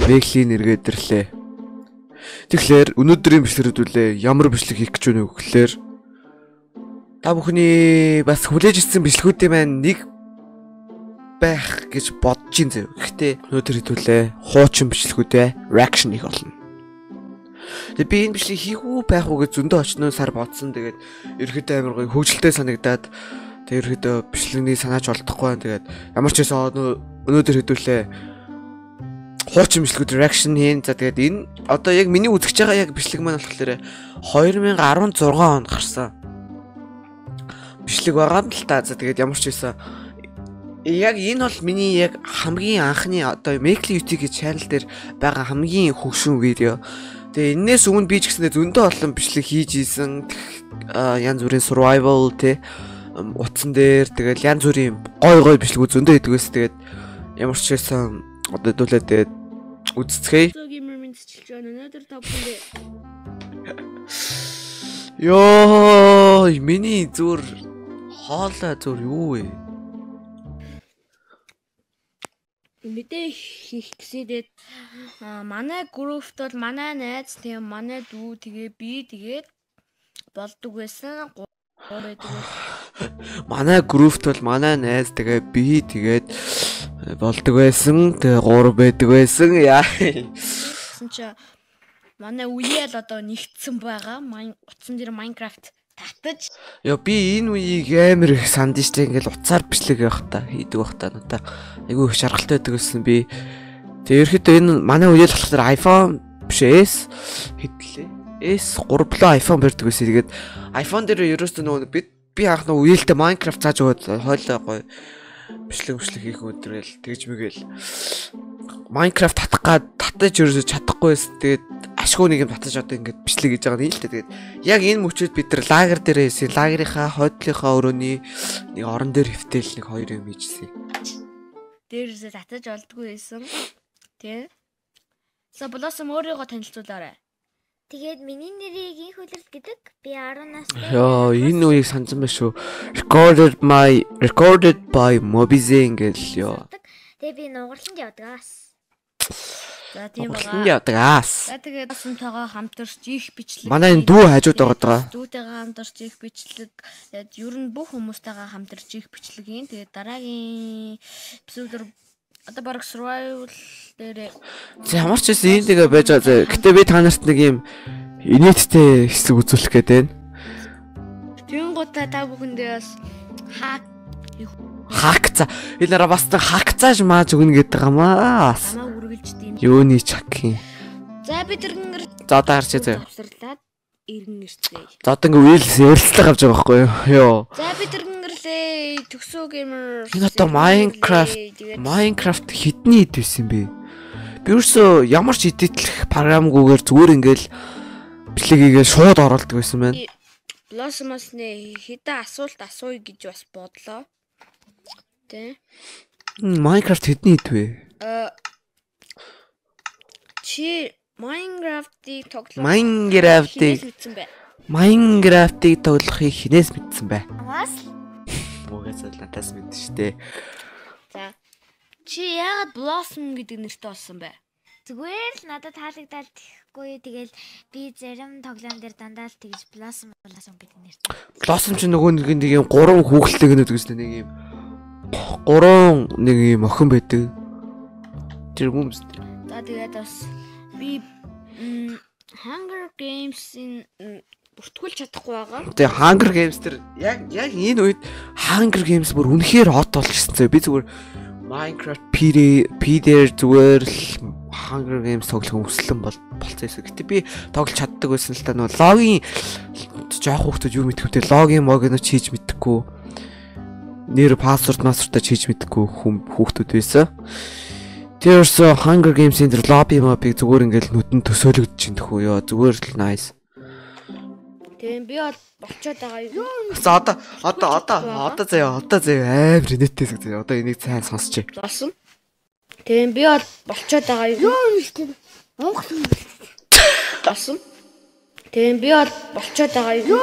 Меклийн нэргээд ирлээ. Тэгэхээр өнөөдрийн бичлэгүүд үлээ ямар бичлэг хийх гэж байна вэ гэхээр та бүхний бас хүлээж ирсэн бичлэгүүдийн маань нэг байх гэж бодож ин зав. Гэхдээ өнөөдөр хэдүүлээ хуучин бичлэгүүдээ reaction хийх болно. Тэгээ би энэ бичлэг хийх үү байх уу гэж зөндөө очноо сар бодсон. Тэгээд ерөөхдөө амар гоё хөвгөлтэй санагдаад тэгээ ерөөхдөө бичлэгний санааж олдохгүй байна. Тэгээд ямар ч байсан өнөөдөр хэдүүлээ хуучин бичлэгүүд reaction хийн. За тэгээд энэ одоо яг миний үзэж байгаа яг бичлэг маань болохоор 2016 онд гарсан бичлэг байгаа юм л та. За тэгээд ямар ч байсан яг энэ бол миний яг хамгийн анхны одоо Mekli UT-ийн channel дээр байгаа хамгийн хөгшин видео. Тэгээ энэс өмнө би ч гэсэндээ зөндөө олон бичлэг хийж ийсэн. Янз бүрийн survival те утсан дээр тэгэл янз бүрийн гой бичлэгүүд зөндөө идэг байсан. Тэгээд ямар ч байсан одоо хэдүүлээ тэгээд үзцгээе. Геймер мэдчилж байна. Өнөөдөр та бүхэндээ ёо миний зүр хоолой зүр юу вэ? мэдээ хийх гэсэдэд манай группт бол манай найз тийм манай дүү тэгээ би тэгээд болдог байсан. Манай группт бол манай найз тэгээ би тэгээд болдог байсан. Тэгээ 3 байдаг байсан. Яа. Гэсэн чи манай үеэл одоо нэгдсэн байгаа. Утсан дээр Minecraft татаж. Яа би энэ үеийг амар их санд штэ ингээл уцаар бичлэг явах та хийдэг бах та надаа. Айгүй их шаргалтай байдаг гэсэн би. Тэгээ ерөөхдөө энэ манай үеэл болохоор iPhone биш S хэдлээ. S3 Plus iPhone барьдаг байсан. Тэгээд iPhone дээр ерөөсөө нөгөө би анх нөгөө үеэлтэй Minecraft зааж өгөөд хойлоо гоё бичлэг хийх өдрөл тэгж мэгэл Minecraft татаж ерөөсөө чадахгүй байсан. Тэгээд ашгүй нэг юм татаж одоо ингээд бичлэг хийж байгаа юм л дээ. Тэгээд яг энэ мөчөд бид нар лагер дээр хийсэн. Лагерийнхаа хойдлынхаа өрөөний нэг орон дээр хөвтөл нэг 2 юм хийжсэн. Дээрээс татаж олдгүй байсан. Тэ. За Blossom өөрийгөө танилцуулаарай. Тэгээд миний нэрийг инхүүлэлт гэдэг. Би 10 настай. Яа, энэ үеийг сансан байх шүү. Recorded by Mobizen гэл ёо. Тэгээ би нугарланд явдгаас. За тийм Нугарланд байгаа. явдгаас. За тэгээд Блоссомтойгоо хамтарч их бичлэг. Манай энэ дүү хажууд байгаа. Дүүтэйгээ хамтарч их бичлэг. Тэгээд ер нь бүх хүмүүстэйгээ хамтарч их бичлэг хийн. Тэгээд дараагийн эпизодор одоо баг survival дээр За ямар ч байсан энэ тэгээ байж байгаа. Гэтэ би та нарт нэг юм инээдтэй хэсэг үзүүлэх гээд байна. тийм гутаа та бүхэндээ бас Хакца. Энэ нараа бас хакцааж мааж өгнө гэдэг юмаа. хамаа үргэлж тийм. Юуны чакийн. За бид тэрнгэр За одоо харчаа заяа. авсарлаад иргэн ирцгээе. За одоо ингээ үеэлс ярилцлага авч байгаа байхгүй юу? За бид тэрнгэрлээ төгсөө геймер. Энэ одоо Minecraft хитний ид байсан бэ? Би өөрсөө ямар ч эдитлэх програмгүйгээр зүгээр ингээл бичлэг хийгээл шууд оруулдаг байсан байна. Blossom-оос нэ хэдэн асуулт асууя гэж бас бодлоо. Тэ. Minecraft хитний ид вэ? Чи Minecraft-ийг тоглох Minecraft-ийг тоглохыг хинээс мэдсэн бэ? Амаас Угаасаа надаас мэдэн штэ. За. Чи яагаад Blossom гэдэг нэртэй болсон бэ? зүгээр л надад таалагдаад ихгүй. Тэгэл би зарим тоглоом дээр дандаа л тэгж Blossom гэдэг нэртэй. Blossom ч нөгөө нэг юм 3 хүүхэлтэй гэнэ гэдэг нэг юм 3 нэг юм охин байдаг. Тэр хүмүүс. За тэгээд бас би Hunger Games-ийн бүртгүүлж чадахгүй байгаа. Тэгээ Hunger Games тэр яг энэ үед Hunger Games бүр үнэхээр хот болчихсон зөө. Би зүгээр Minecraft PD-ээр зүгээр л Hunger Games тоглох өмслөн болцсон. Гэтэ би тоглож чаддаг байсан л та нөгөө логин жоох хүүхдүүд юу мэдхгүй те логин могиноо хийж мэдхгүй. Нэр пассвордаа хийж мэдхгүй хүүхдүүд байсан. Тэрс Hunger Games-ийн тэр lobby map-ыг зүгээр ингээл нүдэн төсөөлөгдөж чинь тэхүү ёо зүгээр л nice. Тийм би болцоод байгаа юу? За одоо заяа амар нэттэй хэсэг заяа. Одоо энийг сайн сонсчээ. Болсон. Тийм би болцоод байгаа юу? Болсон. Тийм би болцоод байгаа юу?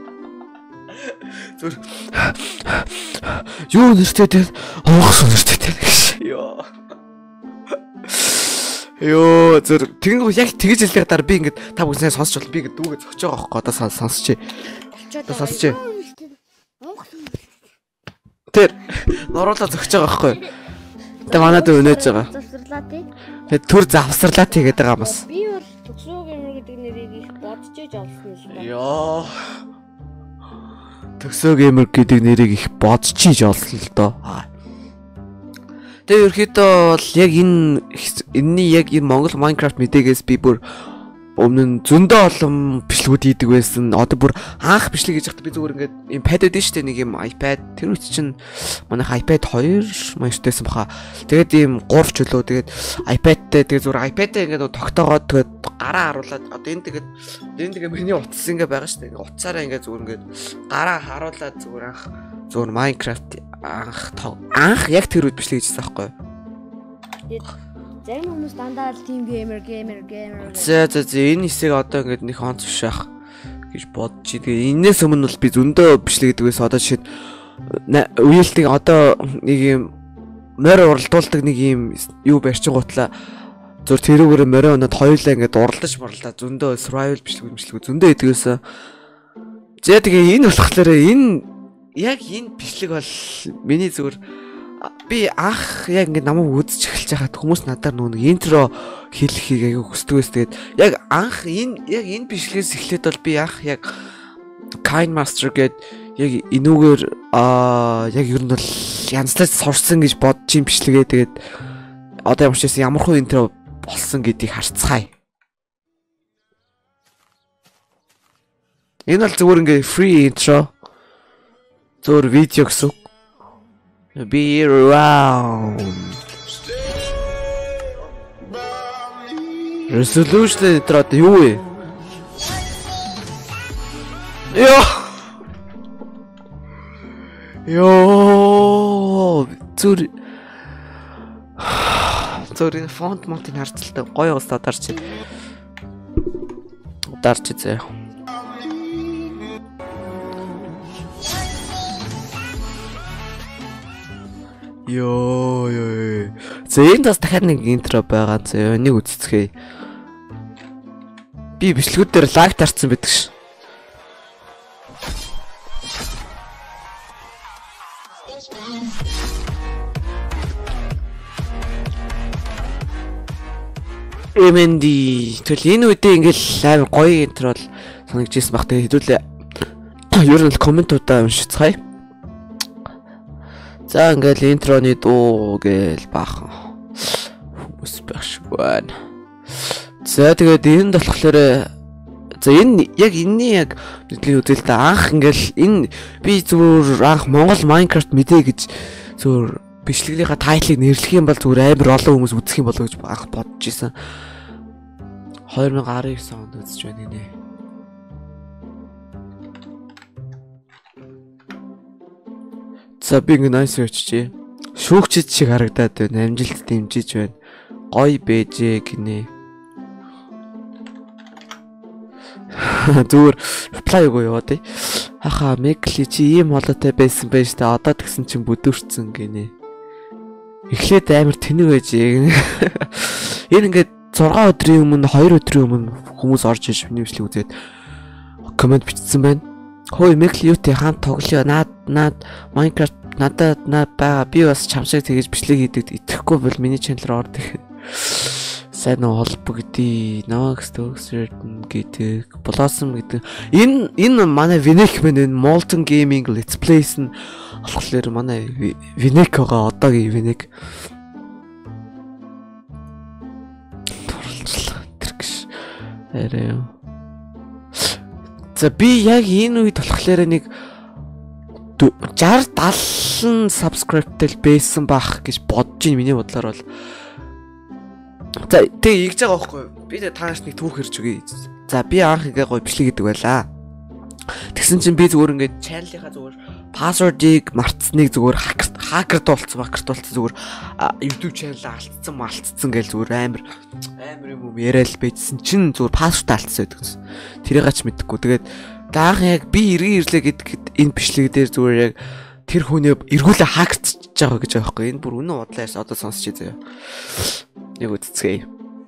Юу нэртэй те? Онгоц нэртэй те. Ёо. Ёо зөв тэгнэ яг тэгж хэлэх дараа би ингээд та бүснээ сонсч бол би ингээд дүүгээ зогсож байгаа байхгүй одоо сонсчих. Сонсчих. Тэр нуруула зогсож байгаа байхгүй. Тэгээ манад өнөөж байгаа. Завсарлаа тий. Тэгээ төр завсарлаа тэгээд байгаа юм бас. Би бол төгсөө гэмэр гэдэг нэрийг их бодож иж олсон юм байна. Ёо. Төгсөө гэмэр гэдэг нэрийг их бодож иж олсон л доо. Тэгээ ерөөхдөө бол яг энэний яг энэ Монгол Minecraft мэдээгээс би бүр өмнө нь зөндөө олон бичлэгүүд хийдэг байсан. Одоо бүр анх бичлэг хийж байхдаа би зүгээр ингээд юм pad өгдөө штэ нэг юм iPad. Тэр үуч чинь манайх iPad 2 маягтайсан баха. Тэгээд ийм 3 ч үлөө тэгээд iPad-тэй тэгээд зүгээр iPad-тэй ингээд тогтоогоод тэгээд гараа харуулад одоо энэ тэгээд миний утас ингээд байгаа штэ. Ингээд утсаараа ингээд зүгээр ингээд гараа харуулад зүгээр анх зүгээр Minecraft анх яг тэр үед бичлэг хийжсэн байхгүй юу? Зарим хүмүүс дандаа л team gamer. За энэ хэсэг одоо ингээд нэг онц биш ах гэж бодож идэг. Энээс өмнө бол би зөндөө бичлэг гэдэг байсан. Одоо жишээд үеэлтийг одоо нэг юм морь уралдуулдаг нэг юм юу барьчин гутлаа зур тэрүүгээр морь өнөд хоёулаа ингээд уралдаж зөндөө survival бичлэг зөндөө идэг байсан. За тэгээ энэ болохоор яг энэ бичлэг бол миний зүгээр би анх яг ингээд намайг үзэж эхэлж байхад хүмүүс надаар нөгөө интро хэлхийг аягүй хүсдэг байсан. Тэгээд яг анх энэ бичлэгээс эхлээд бол би анх яг Kind Master гээд яг энүүгээр яг ер нь бол янзлаад сурсан гэж бодож юм бичлэгээ. Тэгээд одоо ямар ч байсан ямархуу интро болсон гэдгийг харцгаая. Энэ бол зүгээр ингээд free intro. Зөөр видео гэсэн. Be around. Resolution трат юу вэ? Ёо. Зүр фонт монтын харцалтай гоё уусаа дарч зэ. Ёо. За энэ бас дахиад нэг интро байгаа. За энийг үзцгээе. Би бичлэгүүд дээр лайк тарцсан байдаг ш. MND тэгэл энэ үедээ ингээл амар гоё интро бол санагдчихсан баг. Тэгээ хэдүүлээ ер нь комментуудаа уншицгаая. За ингээл интроны дуу гээл баахан хүмүүс багш байна. За тэгээд энд болохоор за энэ яг энэний яг бидний үзэлтэй анх ингээл энэ би зүгээр анх Монгол Minecraft мэдээ гэж зүгээр бичлэгийнхаа тайтлыг нэрлэх юм бол зүгээр амар олон хүмүүс үзэх юм болоо гэж анх бодож исэн. 2019 онд үзэж байна гинэ. За би ингэ nice очиж шүүгчд шиг харагдаад байна. Амжилт дэмжиж байна. Гоё бэжээ гинэ. Зүгээр reply өгөө яваа тий. Хаха Мекли чи ийм холоотой байсан байж та одоо тэгсэн чинь бүдүүрцэн гинэ. Эхлээд амар тэнэг байж. Энэ ингээд 6 өдрийн өмнө 2 өдрийн өмнө хүмүүс орж иж миний бичлэг үзээд комент бичсэн байна. Хөөе Мекли юутэй хаан тоглоё. Наад Minecraft надад байгаа. Би бас чамшиг тэгэж бичлэг хийдэг. Итгэхгүй бол миний чанар ордог. Сайн холбогдъё. Nox Certain гэдэг, Blossom гэдэг. Энэ манай Vinek мэн энэ Molten Gaming Let's Plays нь болохоор манай Vinek байгаа одоогийн Vinek. Тэргш. Арай. За би яг энэ үед болохоор нэг 60-70 subscribe-тэй байсан бах гэж бодож ин миний бодлоор бол. За тэг ийгж байгаа байхгүй. Би тааш нэг түүх хэрж өгье. За би анх ингээ гоё бичлэг гэдэг байлаа. Тэгсэн чинь би зүгээр ингээ channel-ийнхаа зүгээр password-ыг мартсныг зүгээр хакерд болцсон зүгээр YouTube channel алдсан гэж зүгээр амар юм яриад байжсэн чинь зүгээр password алдсан байдаг. Тэрийг ч мэдэхгүй. Тэгээд анх яг би ирээ ирлээ гэдэг энэ бичлэг дээр зүгээр яг тэр хүнээ эргүүлээ хаагцж байгаа гэж байгаа байхгүй. Энэ бүр үнэн удлаас одоо сонсч заяа. Яг үтцгээе.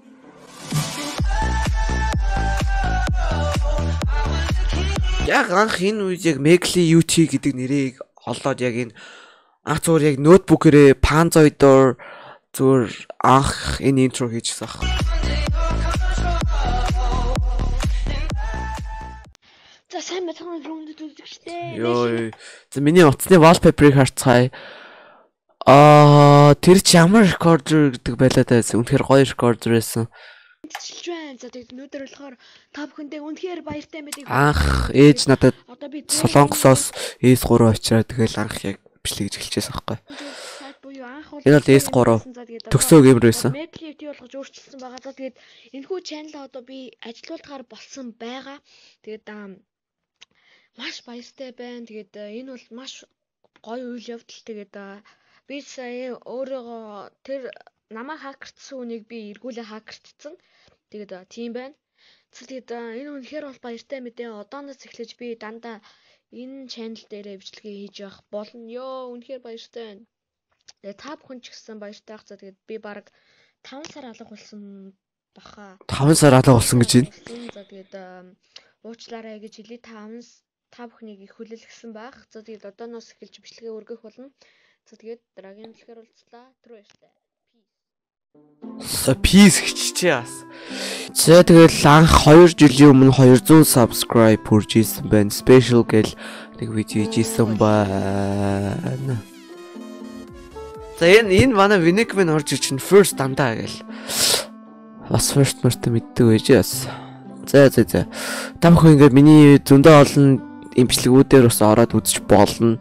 Яг анх энэ үед яг Megli UT гэдэг нэрийг олоод яг энэ анх зүгээр яг ноутбукээрээ Panzoid-оор зүгээр анх энэ интро хийчихсэн ах. За сайн бацхан руунд үздэг штэ. Йоо. За миний утасны wallpaper-ыг харцгаая. Тэр ч ямар recorder гэдэг байлаа та. Үнэхээр гоё recorder байсан. Тэлж байна. За тэгээд өнөөдөр болохоор та бүхэндээ үнэхээр баяртай мэдээ. Анх ээж надад одоо би Солонгосоос S3 очираа тэгэл анх яг бичлэг гэж хэлчихсэн байхгүй. Энэ бол S3 төгсөө геймер байсан. Megli UT болгож өөрчилсөн байгаа. За тэгээд энэхүү channel одоо би ажилуулгаар болсон байгаа. Тэгээд маш баяртай байна. Тэгээд энэ бол маш гоё үйл явдал. Тэгээд би сая өөрөөгөө тэр намайг хакерцсан үнийг би эргүүлээ хакерцсан. Тэгээд тийм байна. Тэгээд энэ үнэхээр бол баяртай мэдээ. Одооноос эхлэж би дандаа энэ channel дээрээ бичлэгээ хийж явах болно. Йоо, үнэхээр баяртай байна. Тэгээд та бүхэн ч гэсэн баяртай байх. Тэгээд би баг 5 сар алга болсон баха. 5 сар алга болсон гэж байна. За тэгээд уучлаарай гэж хэлий. Та бүхнийг их хүлээлгсэн байх. За тэгээд одооноос эхэлж бичлэгээ өргөх болно. За тэгээд дараагийн бичлэгээр уулзлаа. Түр баяртай. Peace хиччихээ бас. За тэгэл анх 2 жилийн өмнө 200 subscribe хүрж исэн байна. Special гэл нэг видео хийжсэн байна. За энэ манай Vinegman орж ирж чинь first дандаа гэл. Бас first мөртөө мэддэг байж бас. За. Та бүхэн ингээд миний зөндөө олон имжлэгүүдээр бас ороод үзэж болно.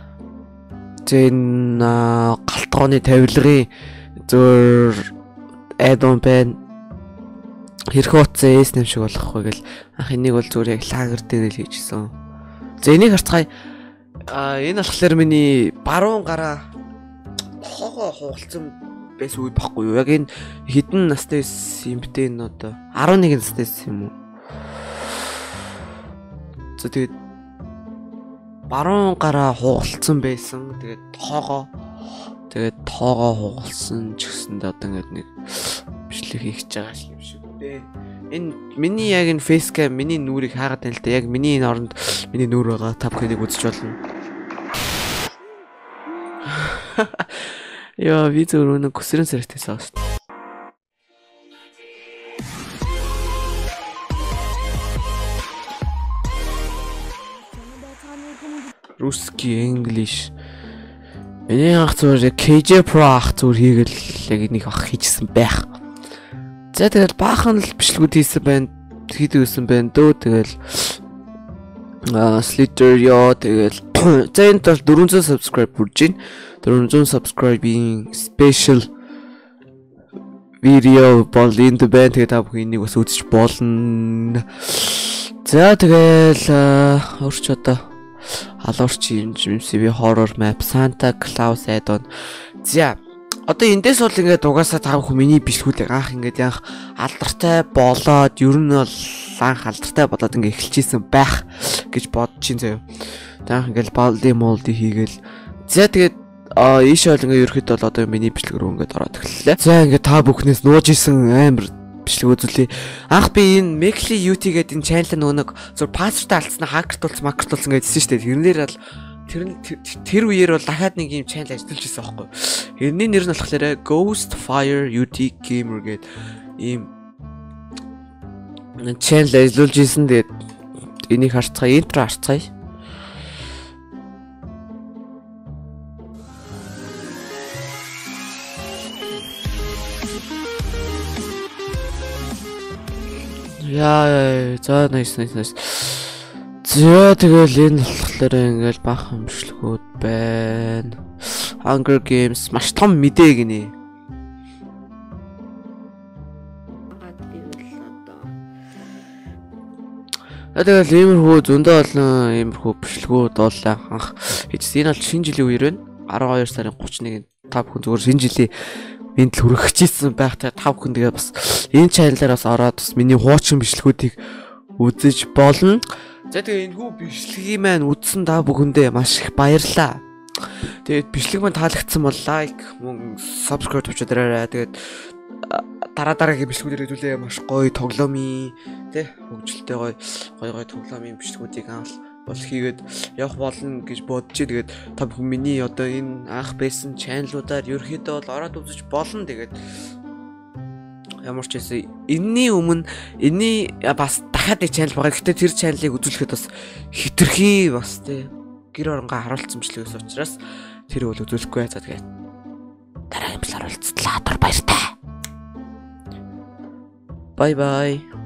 Зэн галтгооны тавилгын зөөр add-on байна. Хэрхэн утсан S нэм шиг болохгүй гэл анх энийг бол зүгээр яг лагер дээр л хийжсэн. За энийг харцгаая. Энэ болохоор миний баруун гараа хоогоо хугалцсан байсан үе баггүй юу? Яг энэ хэдэн настай юм бэ энэ одоо 11 настай юм уу? За тэгээд баруун гараа хугалцсан байсан. Тэгээд тоогоо хугалсан ч гэсэндээ одоо ингээд нэг бичлэг хийж байгаа юм шиг дээ. Энэ миний яг энэ facecam миний нүрийг хаагаад байна л да. Яг миний энэ оронд миний нүур байгаа. Та бүхэнийг үзэж болно. Яа, би зөв нэг көсрэн сэрэгтэйсэн ааш. Русский, English. Миний анх зүгээр KJ Pro ах зүгээр хийгээл яг энийг ах хийжсэн байх. За тэгэл баахан л бичлэгүүд хийсэн байна. Хийдэгсэн байна дөө тэгэл Slither ёо тэгэл за энэ тал 400 subscribe хүрж байна. 400 subscribe-ийн special видео бол энд байна. Тэгээ та бүхэн энийг бас үзэж болно. За тэгэл өөрч одоо халуурч юм MCV horror map Santa Claus add-on. За одоо эндээс бол ингээд угаасаа та бүхэн миний бичлгүүдийг анх ингээд яг алдартай болоод ер нь бол анх алдартай болоод ингээд эхэлчихсэн байх гэж бодож чинь заяа. Таах ингээд балди молди хийгээл. За тэгээд ийшээ бол ингээд ерөөхдөө бол одоо миний бичлэг рүү ингээд ороод эхэллээ. За ингээд та бүхнээс нууж исэн амар бичлэг үзүүлээ. Анх би энэ Megli UT гэдэг энэ channel нэг зөв пассвордаа алдсан хакертулсан макертулсан гэдсэн шүү дээ. Тэрнээр бол тэр үеэр бол дахиад нэг юм channel ажиллаж байсан байхгүй. Тэрний нэр нь болохоор Ghostfire UT Gamer гэдэг ийм channel ажиллаж исэн. Тэгээд энийг харцгаая, интро харцгаая. Яа, за nice. За тэгэл энэ болохоор ингээл баахан бичлэгүүд байна. Hunger Games маш том мэдээ гинэ. Тэгэл иймэрхүү зөндөө олон иймэрхүү бичлэгүүд бол анх хийсэн. Энэ бол шинэ жилийн үеэр байна. 12 сарын 31-нд та бүхэн зүгээр шинэ жилийн энд л хүрчихсэн байхтай та бүхэн тэгээ бас энэ чаналаар бас ороод бас миний хуучин бичлэгүүдийг үзэж болно. За тэгээ энэхүү бичлэгийг маань үзсэн та бүхэндээ маш их баярлалаа. Тэгээд бичлэг маань таалагдсан бол лайк, мөн subscribe тавьчихаарай. Тэгээд дараагийн бичлэгүүдээр хэдүүлээ маш гоё тоглоомын тий хөгжилтэй гоё тоглоомын бичлэгүүдийг бол хийгээд явах болно гэж бодож. Тэгээд та бүхэн миний одоо энэ анх байсан чаналуудаар ерөөхдөө бол ороод үзэж болно. Тэгээд ямар ч байсан энэний өмнө бас дахиад нэг чанал байгаа. Гэтэ тэр чаналыг үзүүлэхэд бас хитрхи бас тий гэр оронгаа харуулсан бичлэгээс учраас тэр бол үзүүлэхгүй. За тэгээд дараагийн бичлэгээр уулзтлаа. Баяртай. Bye bye.